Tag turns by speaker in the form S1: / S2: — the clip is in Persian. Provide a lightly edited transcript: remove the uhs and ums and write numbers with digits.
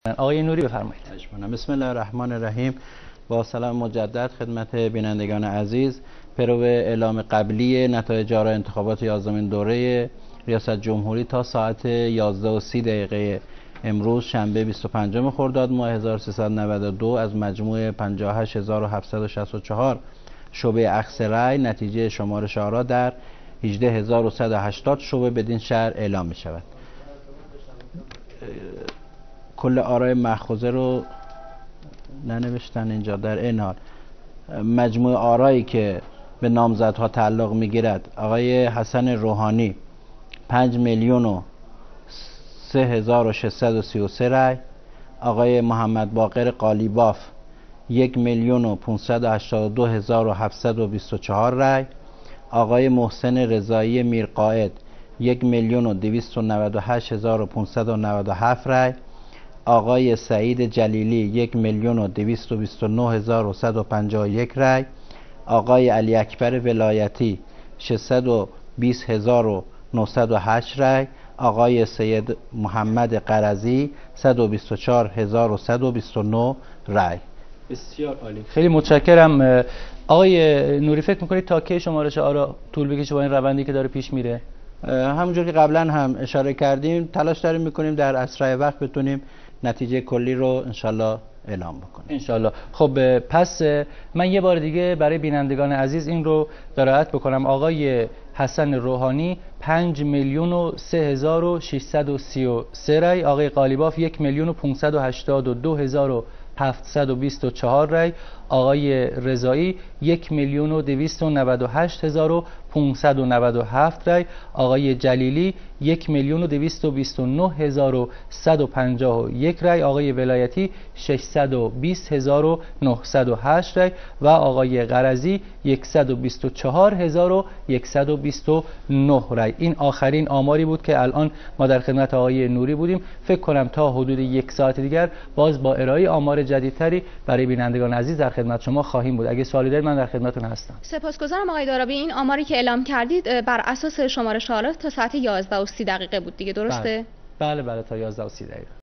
S1: آقای نوری بفرمایید.
S2: بسم الله الرحمن الرحیم. با سلام مجدد خدمت بینندگان عزیز. پیرو اعلام قبلی نتایج آرای انتخابات 11مین دوره ریاست جمهوری تا ساعت 11:30 امروز شنبه 25 خرداد ماه 1392 از مجموع 58764 شعبه اخذ رأی نتیجه شمارش آرا در 18180 شعبه بدین شهر اعلام می شود. کل آرای مأخوذه رو ننوشتن اینجا. در این حال مجموع آرایی که به نامزدها تعلق میگیرد: آقای حسن روحانی 5,003,633 رای، آقای محمد باقر قالیباف 1,582,724 رای، آقای محسن رضایی میرقائد 1,298,597 رای، آقای سعید جلیلی 1,229,151 رای، آقای علی اکبر ولایتی 620,908 رای، آقای سید محمد قرضی 124,129 رای.
S1: بسیار عالی، خیلی متشکرم. آقای نوری فکر میکنید تا کی شمارش آرا طول بکشه با این روندی که داره پیش میره؟
S2: همونجور که قبلا هم اشاره کردیم تلاش داریم میکنیم در اسرع وقت بتونیم نتیجه کلی رو انشالله اعلام بکنیم
S1: انشالله. خب پس من یه بار دیگه برای بینندگان عزیز این رو دراعت بکنم: آقای حسن روحانی 5,003,633 رای، آقای قالیباف 1,582,724 رای، آقای رضایی 1,298,597 رای، آقای جلیلی 1,229,151 رای، آقای ولایتی 620,908 رای و آقای قرضی 124,129 رای. این آخرین آماری بود که الان ما در خدمت آقای نوری بودیم. فکر کنم تا حدود یک ساعت دیگر باز با ارائه آمار جدیدتری برای بینندگان عزیز در خدمت شما خواهیم بود. اگه سوالی دارید من در خدمتتون هستم.
S3: سپاسگزارم آقای دارابی. این آماری که اعلام کردید بر اساس شمارش آرا تا ساعت 11:30 بود دیگه، درسته؟
S1: بله تا 11:30.